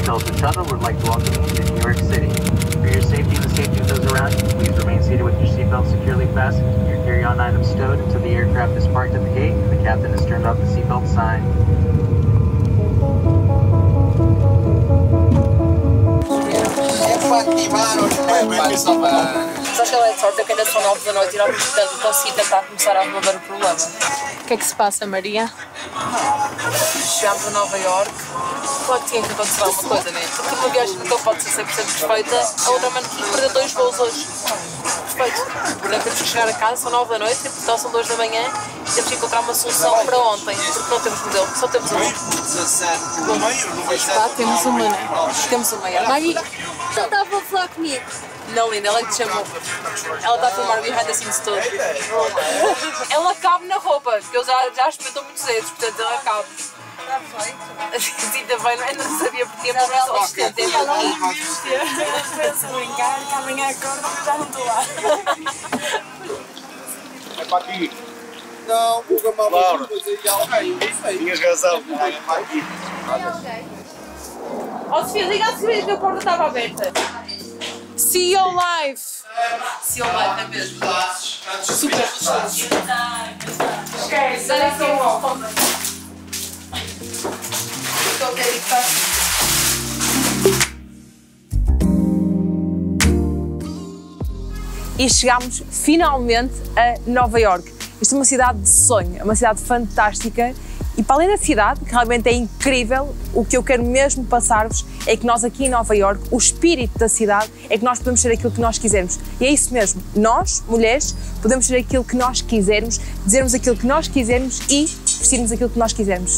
Delta Shuttle would like to welcome you to New York City. For your safety and the safety of those around you, please remain seated with your seatbelt securely fastened, your carry-on items stowed until the aircraft is parked at the gate and the captain has turned off the seatbelt sign. Sabes que ela é de sorte, eu que ainda são 9 da noite e não consegui tentar começar a resolver o problema. O que é que se passa, Maria? Chegámos a Nova Iorque, claro que tinha que acontecer alguma coisa, né? Porque uma viagem nunca pode ser 100% perfeita, a outra manequim perdeu 2 voos hoje. Perfeito. Portanto, temos que chegar a casa, são 9 da noite, então são 2 da manhã e temos que encontrar uma solução para ontem, porque não temos modelo, só temos um. Tá, temos uma, né? Temos uma, é. Maggie, Não estava a falar comigo. Não, linda, ela é que te chamou. Ela está a filmar behind the scenes todo. Ela cabe na roupa, porque eu já experimentou muitos vezes, portanto ela cabe. Está feito. Sim, também ainda não sabia porque é só assistente. Pensa brincar, que amanhã acordo e já não estou lá. É para aqui. Não, o mal Laura. alguém, não sei. Tinhas razão, é para aqui. Ó Sofia, liga a seguir que a porta estava aberta. see you live! Se eu vai, é mesmo. Super gostoso. Esquece, Dá já aqui são um 9. foto. Estou a ir para. E chegámos finalmente a Nova Iorque. Isto é uma cidade de sonho, é uma cidade fantástica e para além da cidade, que realmente é incrível, o que eu quero mesmo passar-vos é que nós aqui em Nova Iorque, o espírito da cidade é que nós podemos ser aquilo que nós quisermos. E é isso mesmo, nós, mulheres, podemos ser aquilo que nós quisermos, dizermos aquilo que nós quisermos e vestirmos aquilo que nós quisermos.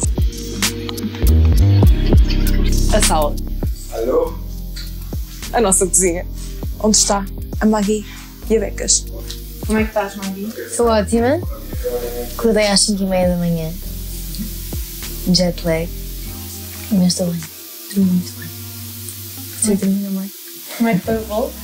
A sala. Alô? A nossa cozinha, onde está a Maggie e a Becas. Como é que estás, Maggie? Estou ótima. Acordei às 5h30 da manhã. Jet lag. Mas estou bem. Dormi muito bem. Você dormiu bem? Como é que foi o voo?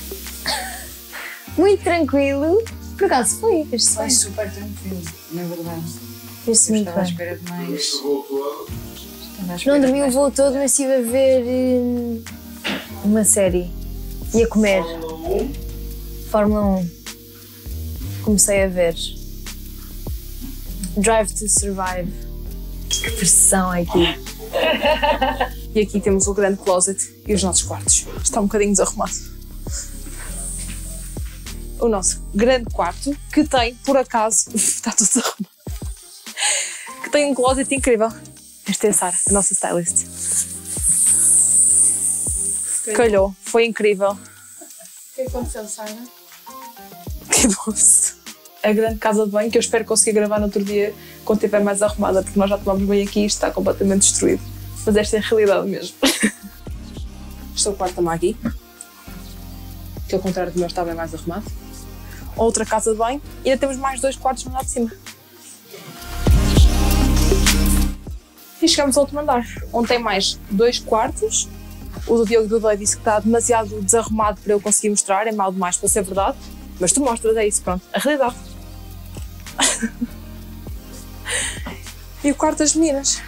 Muito tranquilo. Por acaso foi. Fez-se Foi bem. super tranquilo, na verdade. Fez-se muito Estava à bem. espera de mais. Estava à espera Não de dormi o mais. voo todo, mas estive a ver uma série. E a comer. Fórmula 1. Comecei a ver. Drive to Survive. Que pressão aqui. E aqui temos o grande closet e os nossos quartos. Está um bocadinho desarrumado. O nosso grande quarto, que tem, por acaso, está tudo desarrumado, que tem um closet incrível. Esta é a Sara, a nossa stylist. Calhou, foi incrível. O que aconteceu, Sara? Que doce. A grande casa de banho que eu espero conseguir gravar no outro dia quando estiver mais arrumada, porque nós já tomamos banho aqui e isto está completamente destruído. Mas esta é a realidade mesmo. Este é o quarto da Maggie, que ao contrário do meu está bem mais arrumado. Outra casa de banho e ainda temos mais 2 quartos no lado de cima. E chegamos ao último andar, onde tem mais 2 quartos. O do Diogo e do Doi disse que está demasiado desarrumado para eu conseguir mostrar, é mal demais para ser verdade. Mas tu mostras, é isso, pronto, a realidade. E o quarto das meninas.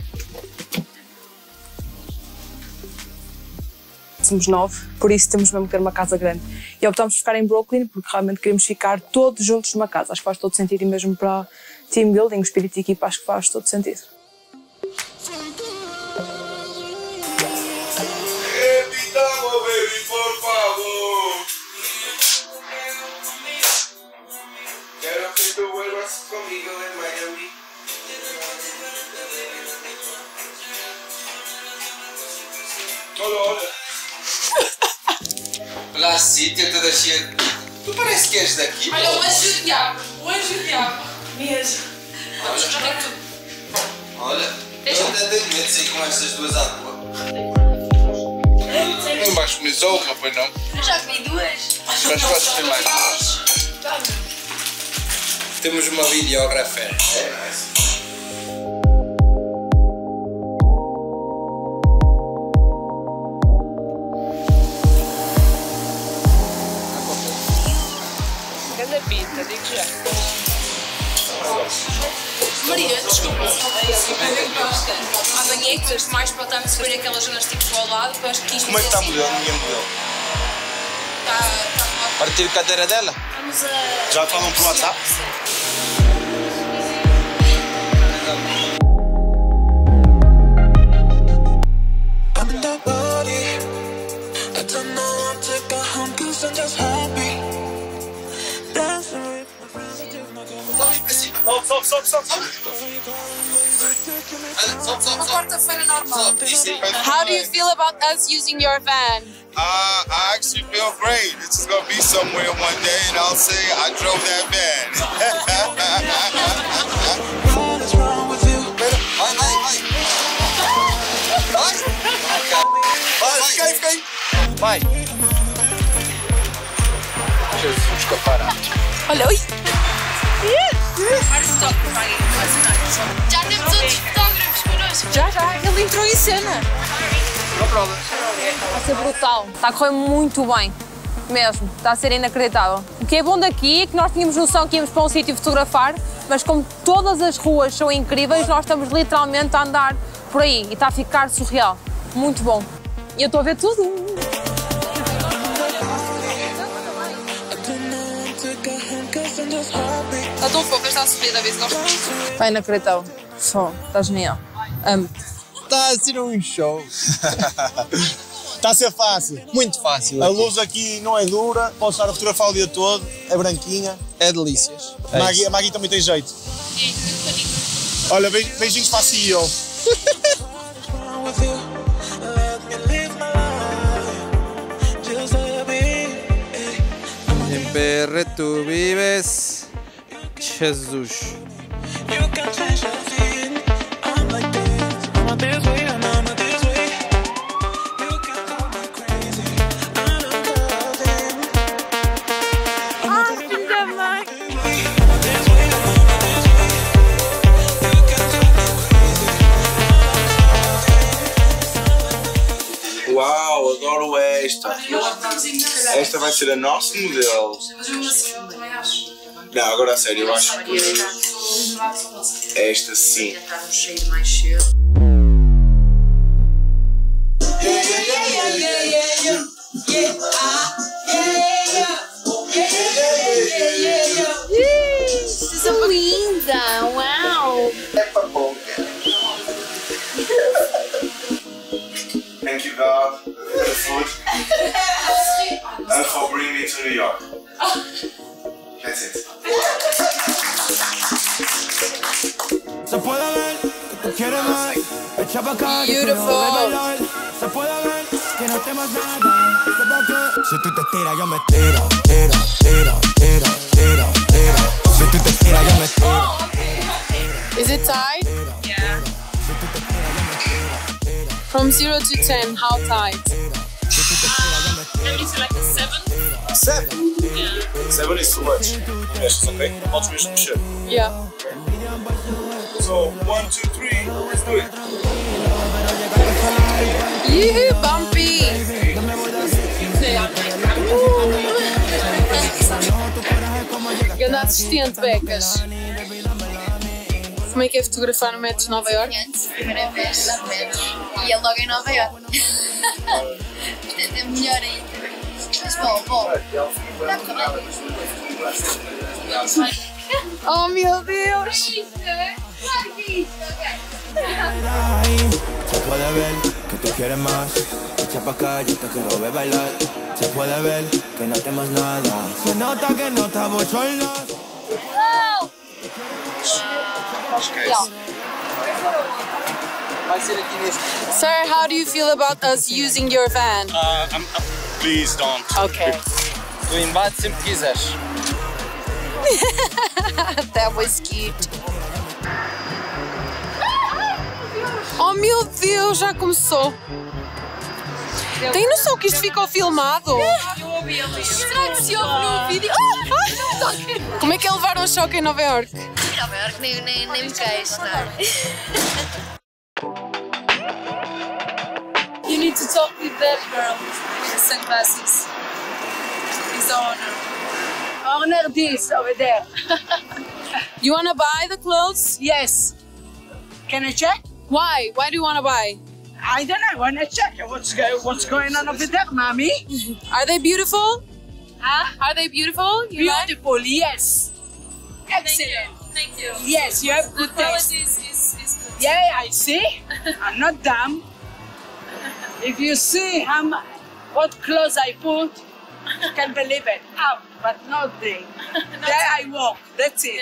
Somos 9, por isso temos mesmo que ter uma casa grande. E optámos por ficar em Brooklyn, porque realmente queremos ficar todos juntos numa casa. Acho que faz todo sentido e mesmo para team building, o espírito de equipa, acho que faz todo sentido. Repitamos, baby, por favor. Quiero que tú vuelvas conmigo en Miami. Olha. Olha a Cíntia toda cheia. Tu parece que és daqui. Olha, o anjo do diabo. O anjo do diabo. Mesmo. Já tem tudo. Olha, eu até tenho medo de sair com estas duas à rua. Não vais comer só uma, pois não? Eu já comi 2. Mas podes ter mais duas. Temos uma videógrafa. Grande pinta, digo já. Maria, desculpa. Amanhã é que tens mais para estar a subir aquelas zonas tipo ao lado, depois 15 Como é que está a modelo? Ninguém modelo. Partir a cadeira dela? Vamos a... Já falam por WhatsApp? Quarta-feira normal. How do you feel about us using your van? I actually feel great. This is going to be somewhere one day, and I'll say I drove that van. Vai! Jesus, caparate. Olha, oi! Já temos outros fotógrafos connosco. Já, ele entrou em cena. Está a ser brutal, está a correr muito bem, mesmo, está a ser inacreditável. O que é bom daqui é que nós tínhamos noção que íamos para um sítio fotografar, mas como todas as ruas são incríveis, nós estamos literalmente a andar por aí e está a ficar surreal. Muito bom. E eu estou a ver tudo. Está tão fofa esta subida, vês? Gosto muito. Está inacreditável. Está genial. Amo. Está a ser um show. Está a ser fácil. Muito fácil. A luz aqui não é dura, posso estar a fotografar o dia todo, é branquinha. É delícias. A Maggie também tem jeito. Olha, beijinhos para a CEO. Em PR tu vives, Jesus. Uau, adoro esta. Esta vai ser a nossa modelo. Não, agora a sério, eu acho que esta sim. Vocês são linda, uau! É para pouca. Thank you, God, for the food and for bringing me to New York. That's it. Se puede ver que tú quieres más, echa pa' acá que quiero bailar. Se puede ver que no temas nada, sepa que si tú te tiras yo me tiro, tiro, tiro, tiro, tiro, tiro. Si tú te tiras yo me tiro. Is it tight? Yeah. From 0 to 10, how tight? Maybe to like a 7. 7? Yeah. 7 is too much. Yes, it's okay. Altruism shit. Yeah. So, 1, 2, 3, let's do it. Yoo-hoo, bumpy! Grande assistente, Becas. Como é que é fotografar no Metro de Nova Iorque? Primeira vez, metros. E é logo em Nova Iorque. Portanto, é melhor ainda. Mas bom. Oh meu Deus! Se puede ver que tú quieres más, echa pa' acá yo te quiero ver bailar. Se puede ver que no temas nada, se nota que no estamos solos. Sir, how do you feel about us using your van? Please don't. Okay. Tu embate sempre que quiseres. That was cute. Oh meu Deus, já começou. Tem noção que isto ficou filmado? Será que se ouve no vídeo? Como é que é levar um choque em Nova Iorque? Nova Iorque nem me queixo, não. You need to talk with that girl with the sunglasses. He's the owner. Owner this over there. You wanna buy the clothes? Yes. Can I check? Why? Why do you wanna buy? I don't know. I want to check what's going on over there, mommy. Are they beautiful? Huh? Are they beautiful? You like? Beautiful, yes. Excellent. Thank you. Yes, you have good taste. Quality is good. Yeah, I see. I'm not dumb. If you see what clothes I put, you can believe it. Out, but not there. There I walk. That's it.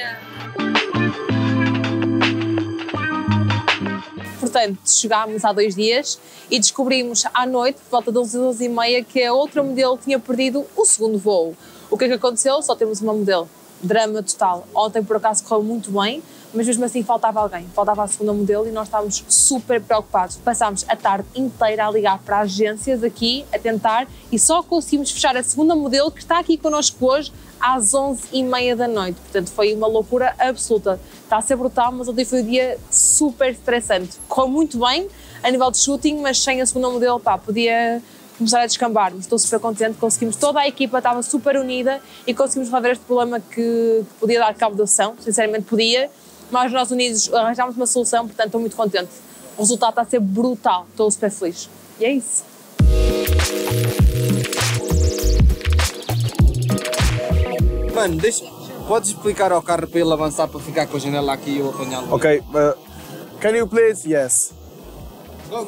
Portanto, chegámos há 2 dias e descobrimos à noite, por volta das 11h30, que a outra modelo tinha perdido o segundo voo. O que é que aconteceu? Só temos uma modelo. Drama total. Ontem, por acaso, correu muito bem, mas mesmo assim faltava alguém. Faltava a segunda modelo e nós estávamos super preocupados. Passámos a tarde inteira a ligar para agências aqui, a tentar, e só conseguimos fechar a segunda modelo que está aqui connosco hoje às 11h30 da noite. Portanto, foi uma loucura absoluta. Está a ser brutal, mas ontem foi um dia super estressante. Correu muito bem a nível de shooting, mas sem a segunda modelo, pá, podia começar a descambar. Mas estou super contente, conseguimos, toda a equipa estava super unida e conseguimos resolver este problema que podia dar cabo da ação, sinceramente podia, mas nós unidos arranjámos uma solução, portanto estou muito contente. O resultado está a ser brutal, estou super feliz. E é isso. Mano, podes explicar ao carro para ele avançar para ficar com a janela aqui e eu apanhá-lo? Okay, can you please? Yes. Go.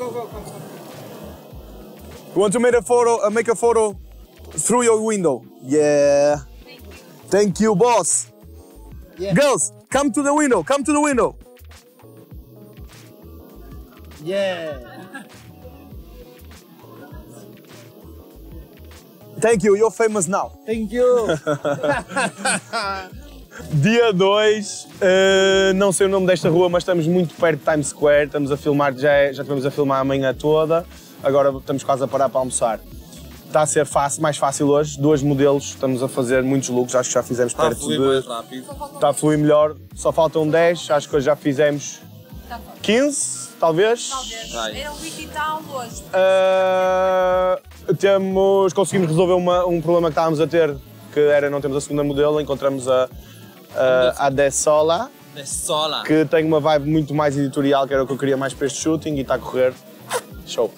You want to make a photo through your window? Yeah. Thank you, boss. Yeah. Girls, come to the window. Come to the window. Yeah. Thank you. You're famous now. Thank you. Dia 2, não sei o nome desta rua, mas estamos muito perto de Times Square. Estamos a filmar, já estivemos a filmar a manhã toda. Agora estamos quase a parar para almoçar. Está a ser mais fácil hoje, 2 modelos, estamos a fazer muitos looks, acho que já fizemos Está perto a fluir mais rápido. Está a fluir melhor, só faltam 10, acho que hoje já fizemos 15, talvez. Era 20 e tal hoje. Conseguimos resolver um problema que estávamos a ter, que era não temos a segunda modelo, encontramos a Dessola, que tem uma vibe muito mais editorial, que era o que eu queria mais para este shooting, e está a correr. Show.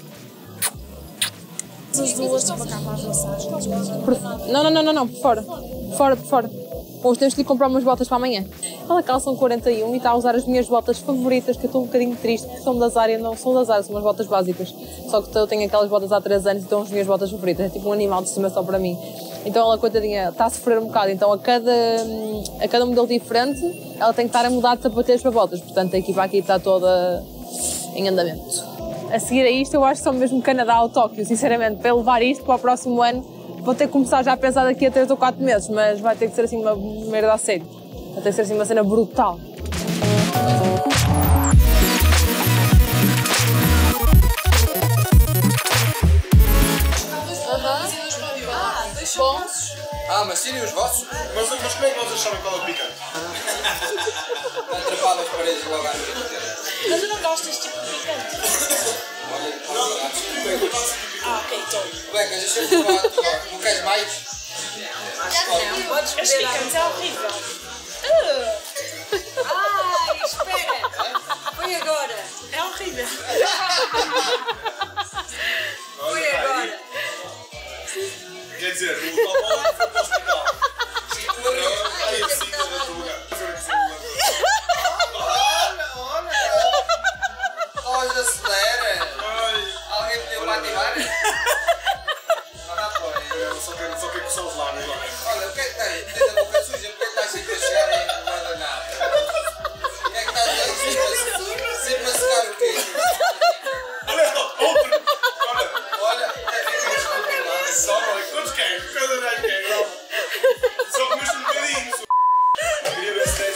As duas para cá para as massagens. Não, por fora. Por fora. Hoje temos de lhe comprar umas botas para amanhã. Ela calça um 41 e está a usar as minhas botas favoritas, que eu estou um bocadinho triste, porque são da Zara, não são da Zara, são umas botas básicas. Só que eu tenho aquelas botas há 3 anos e estão as minhas botas favoritas, é tipo um animal de estimação para mim. Então ela, coitadinha, está a sofrer um bocado, então a cada modelo diferente, ela tem que estar a mudar de sapatilhas para botas, portanto a equipa aqui está toda em andamento. A seguir a isto, eu acho que só mesmo Canadá ou Tóquio, sinceramente, para levar isto para o próximo ano, vou ter que começar já a pensar daqui a 3 ou 4 meses, mas vai ter que ser assim uma merda a sério. Vai ter que ser assim uma cena brutal. Bons. Mas tirem os vossos. Mas como é que vocês sabem qual é o picante? Atrapalham as paredes logo à noite. Mas eu não gosto deste tipo de picante. Ok, então. Becas, deixa-me provar. Não queres mais? Podes beber picantes é horrível. Ai, espera. Foi agora. É horrível. Foi agora. Quer dizer, o Tomão foi para o hospital. Aí eu sinto no outro lugar. Olha, acelera. Alguém pediu para ativar? Eu só quero coçar os lábios lá. Olha, o que é que tem? Tens a boca suja, porque está sempre a chegar aí no guardanapo? O que é que está a dizer? Sempre a secar o quê? Olha, outro! Olha, só, quantos queres? Cada vez queres? Só comeste um bocadinho. Queria ver se tens.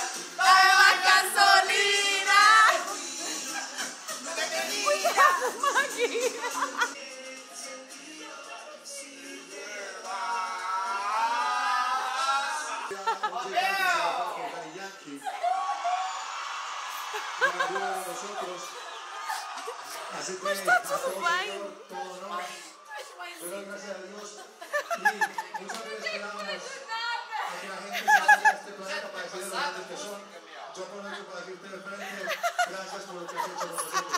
Mas está tudo bem. Pero gracias a Dios y muchas veces esperamos a que la gente salga de este planeta para decir lo grandes que son. Yo aprovecho para decirte de frente gracias por lo que has hecho por nosotros.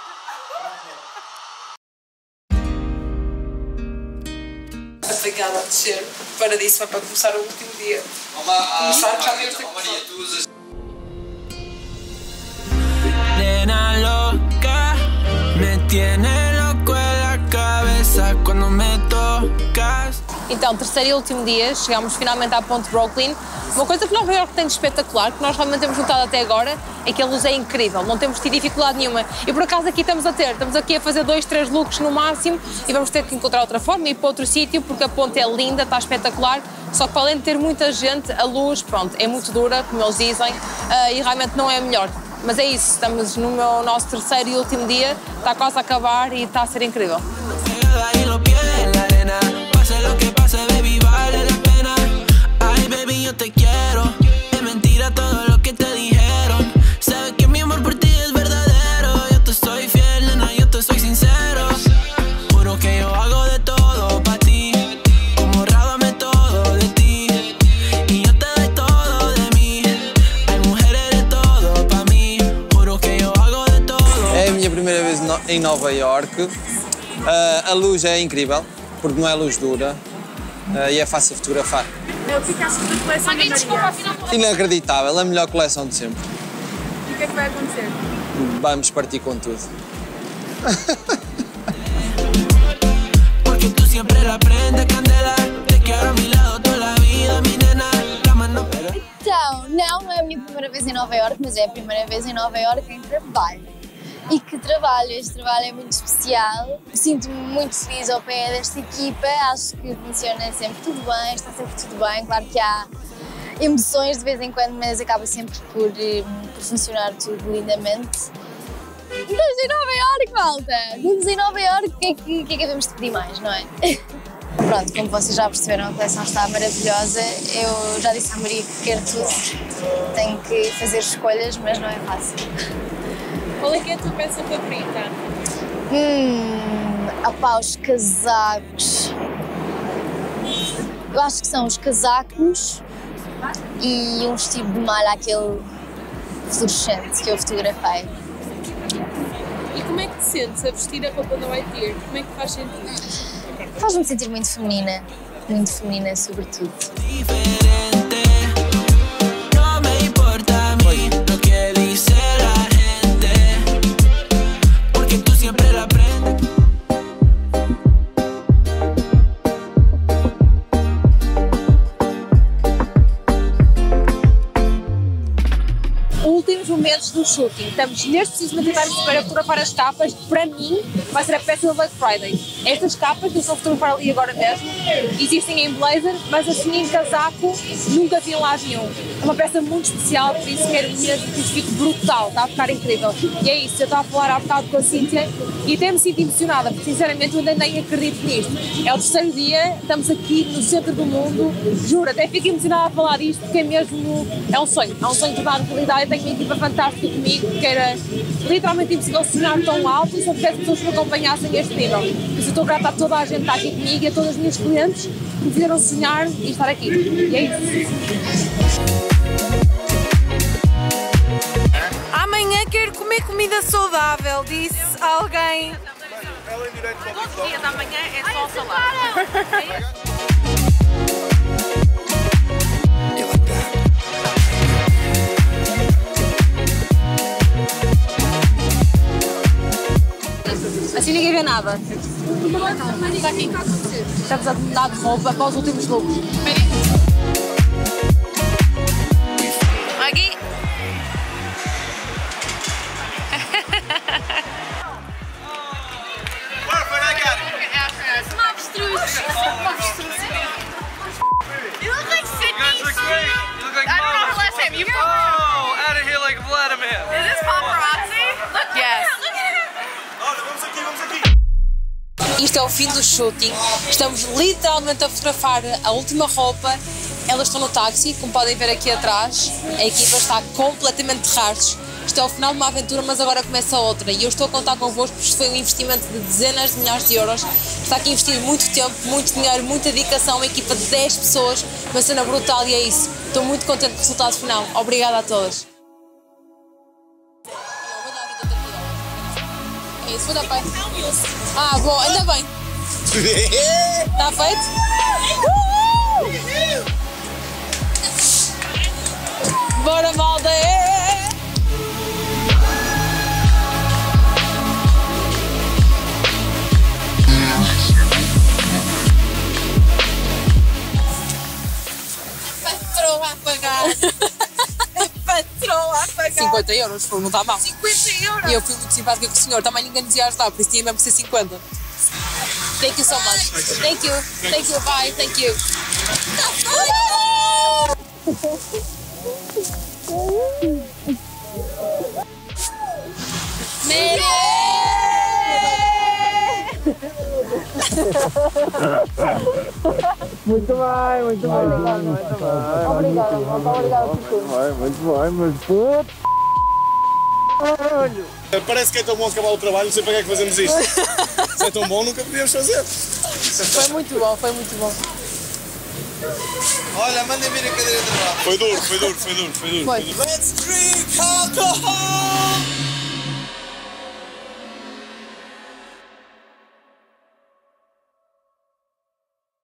Gracias. Obrigada a descer para disso, vai para começar o último dia. Começar já deve ter começado. Nena loca, me tiene loco en la cabeza cuando me tocas. Então, terceiro e último dia, chegámos finalmente à ponte Brooklyn. Uma coisa que Nova Iorque tem de espetacular, que nós realmente temos notado até agora, é que a luz é incrível, não temos tido dificuldade nenhuma. E por acaso aqui estamos aqui a fazer 2, 3 looks no máximo e vamos ter que encontrar outra forma e ir para outro sítio, porque a ponte é linda, está espetacular, só que para além de ter muita gente, a luz, pronto, é muito dura, como eles dizem, e realmente não é a melhor. Mas é isso, estamos no nosso terceiro e último dia, está quase a acabar e está a ser incrível. Em Nova Iorque. A luz é incrível, porque não é luz dura e é fácil fotografar. O que achas da coleção da Maria? Inacreditável, a melhor coleção de sempre. E o que é que vai acontecer? Vamos partir com tudo. Então, não é a minha primeira vez em Nova Iorque, mas é a primeira vez em Nova Iorque em trabalho. E que trabalho, este trabalho é muito especial. Sinto-me muito feliz ao pé desta equipa, acho que funciona sempre tudo bem, está sempre tudo bem. Claro que há emoções de vez em quando, mas acaba sempre por funcionar tudo lindamente. Estamos em Nova Iorque, malta! Estamos em Nova Iorque, o que é que devemos de pedir mais, não é? Pronto, como vocês já perceberam, a coleção está maravilhosa. Eu já disse à Maria que quero tudo, tenho que fazer escolhas, mas não é fácil. Qual é que é a tua peça favorita? Opá, os casacos. Eu acho que são os casacos e um vestido de malha, aquele fluorescente que eu fotografei. E como é que te sentes a vestir a roupa da White Beard? Como é que faz sentido? Faz-me sentir muito feminina sobretudo. Últimos momentos do shooting. Estamos neste preciso momento a fotografar as capas. Para mim, vai ser a peça do Black Friday. Estas capas, que eu estou a fotografar ali agora mesmo, existem em blazer, mas assim em casaco nunca vi em lado nenhum. É uma peça muito especial, por isso quero mesmo que isto fique brutal, está a ficar incrível. E é isso, eu estava a falar há bocado com a Cíntia e até me sinto emocionada, porque sinceramente eu ainda nem acredito nisto. É o terceiro dia, estamos aqui no centro do mundo, juro, até fico emocionada a falar disto, porque é mesmo, é um sonho tornar realidade. Tenho uma equipa fantástica comigo, porque era literalmente impossível sonhar tão alto e se eu tivesse pessoas que me acompanhassem a este nível. Por isso eu estou grata a toda a gente que está aqui comigo e a todas as minhas clientes que me fizeram sonhar e estar aqui. E é isso. Amanhã quero comer comida saudável, disse alguém. Todos os dias da manhã é só salada. Assim ninguém vê nada. Estamos a mudar de roupa para os últimos looks. Aqui. Uma avestruz. You look like Sydney. I don't know her last name. You Isto é o fim do shooting. Estamos literalmente a fotografar a última roupa. Elas estão no táxi, como podem ver aqui atrás. A equipa está completamente de rastros. Isto é o final de uma aventura, mas agora começa outra. E eu estou a contar convosco, porque isto foi um investimento de dezenas de milhares de euros. Está aqui investido muito tempo, muito dinheiro, muita dedicação. Uma equipa de 10 pessoas, uma cena brutal e é isso. Estou muito contente com o resultado final. Obrigada a todas. É isso, vou dar pai. Ah, bom, ainda bem. Está feito? Bora, malda! Patrão a pagar. Patrão a pagar. 50 euros, não está mal. 50 euros. E eu fui muito simpática com o senhor, também ninguém nos ia ajudar, por isso tinha mesmo que ser 50. Thank you so much. Thank you. Thank you, bye, thank you. Muito bem, muito bem. Obrigada, obrigada por tudo. Muito bem, mas puto. Parece que é tão bom acabar o trabalho, não sei para que é que fazemos isto. Se é tão bom, nunca podíamos fazer. Foi muito bom, foi muito bom. Olha, mandem vir a cadeira de trabalho. Foi duro, foi duro, foi duro, foi duro. Foi. Let's drink alcohol!